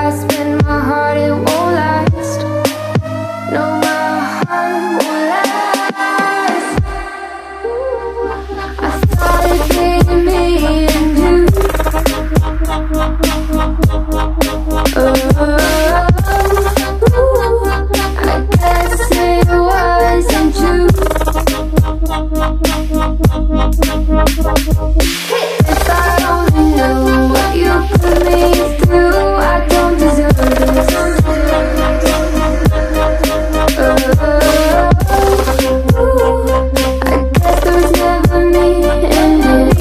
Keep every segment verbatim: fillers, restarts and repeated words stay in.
grasp in my heart, it won't last. No, my heart won't last. I thought it being me and you. Oh, I guess it wasn't true. If I only knew what you put me through, I don't deserve this. Oh, I guess there was never me in it.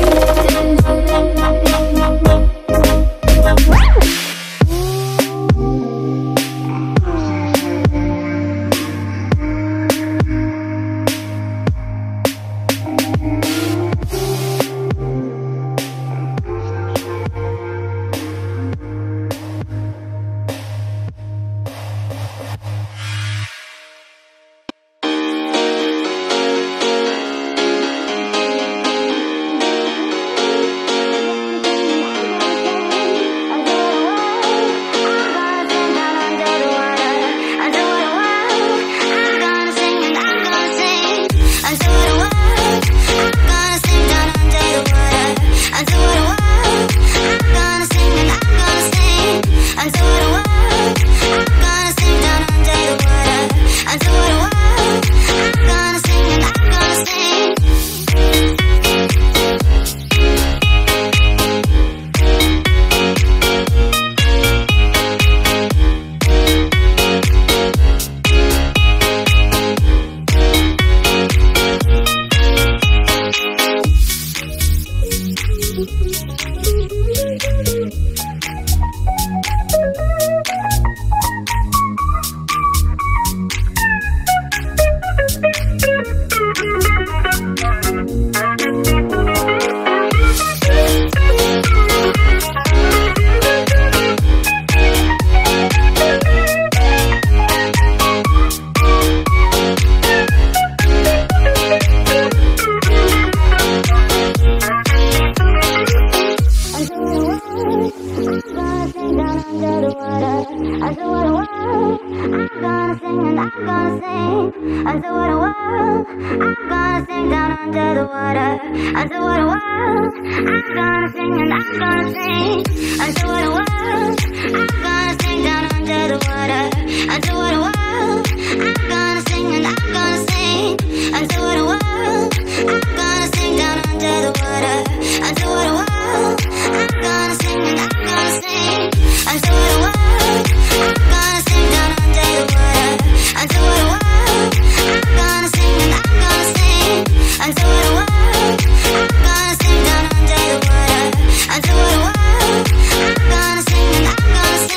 Until the world, I'm gonna sing and I'm gonna sing.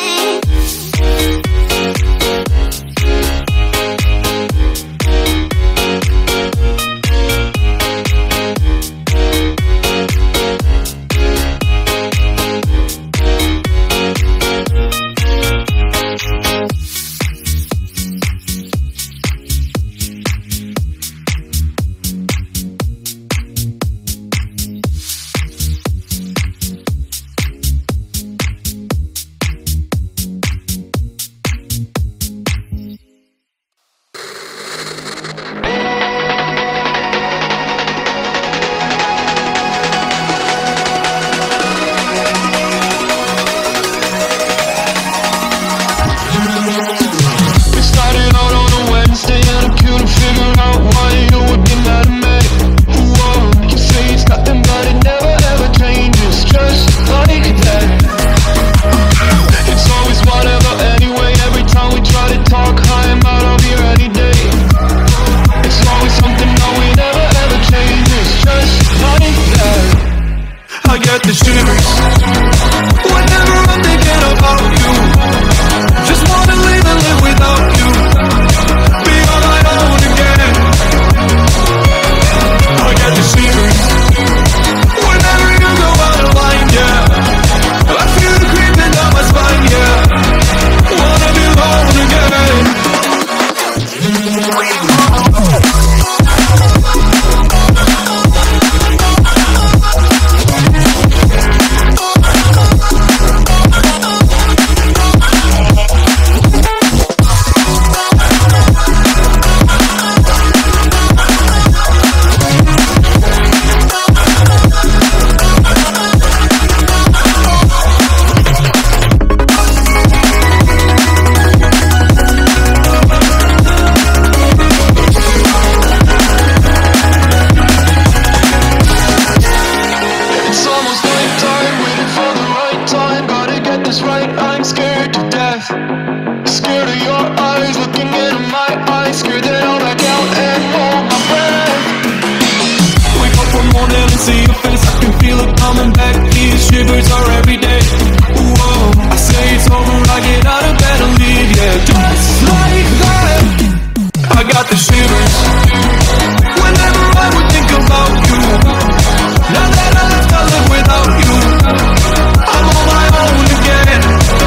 I'm scared to death. Scared of your eyes looking into my eyes. Scared that I'll back out and hold my breath. Wake up one morning and see your face. I can feel it coming back. These shivers are every day. Whoa, I say it's over, I get out of bed and leave. Yeah, just like that. I got the shivers whenever I would think about you. Now that I left, I live without you. I'm on my own again.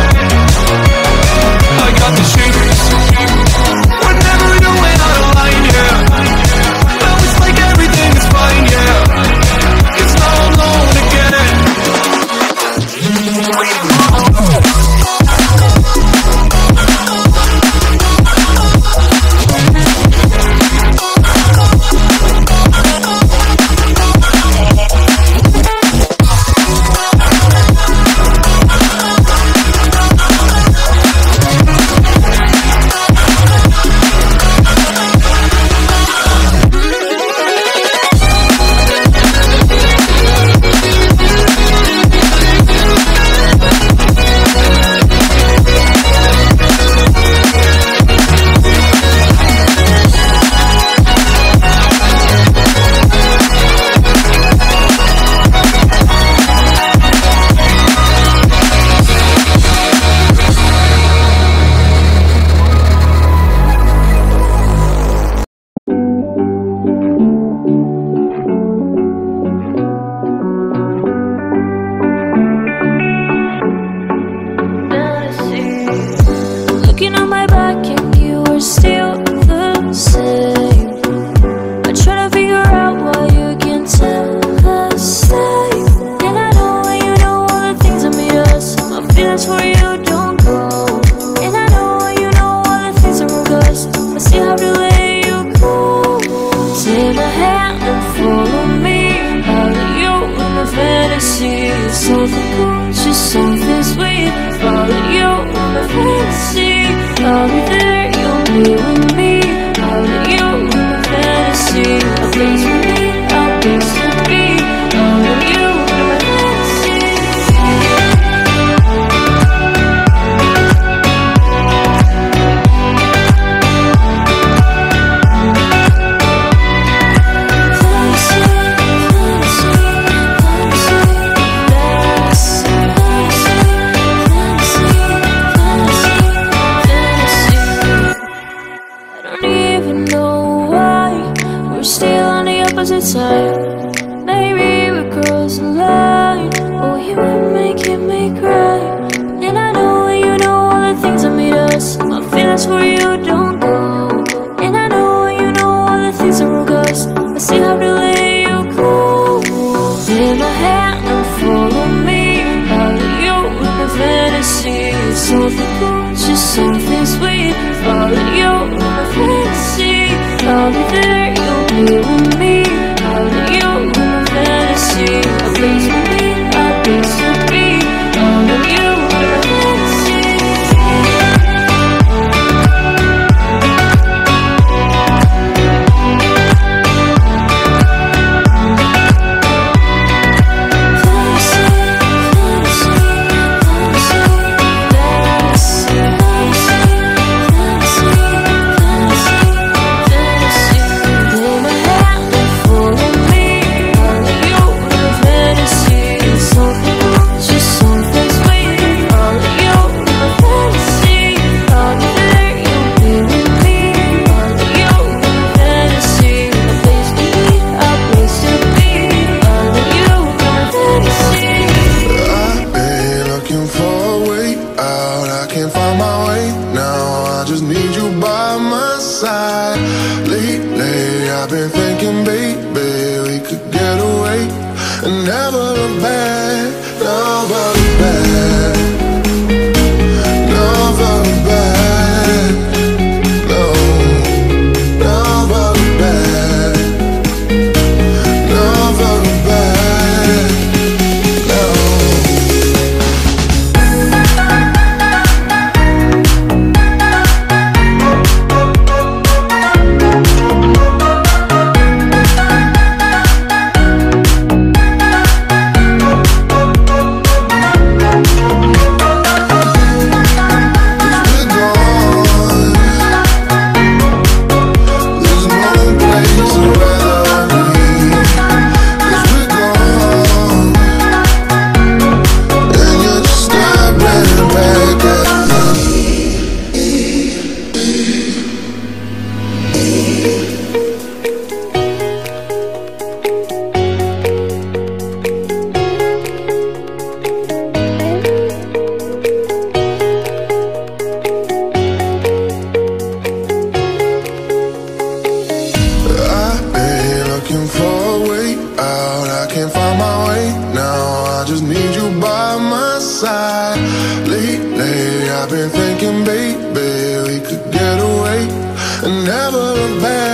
I got the shivers whenever you went out of line, yeah. Now it's like everything is fine, yeah. It's now alone again. thinking, baby, we could get away and never look back.